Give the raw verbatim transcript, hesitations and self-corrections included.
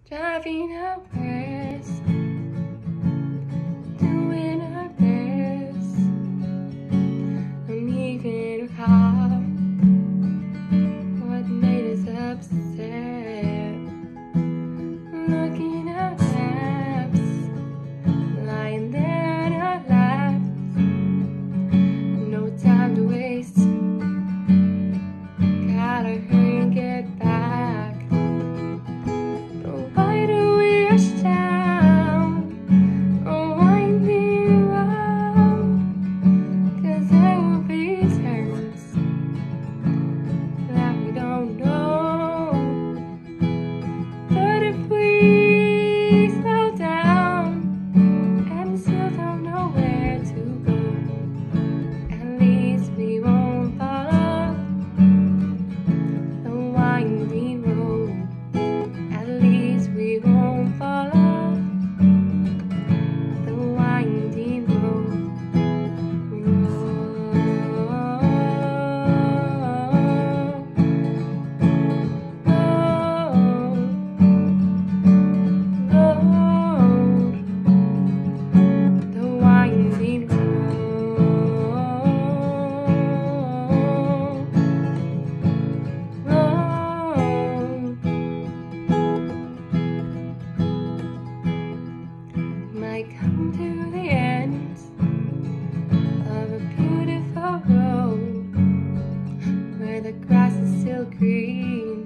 driving our best, doing our best, uneven how what made us upset, looking at maps, lying there in our laps, no time to waste, gotta hurry and get back. But why do we rush down a winding road? 'Cause there will be turns that we don't know. But if we slow down and still don't know where to go, at least we won't follow the winding road. At least we won't follow the winding road. The winding might come to the end of a beautiful road where the grass is still green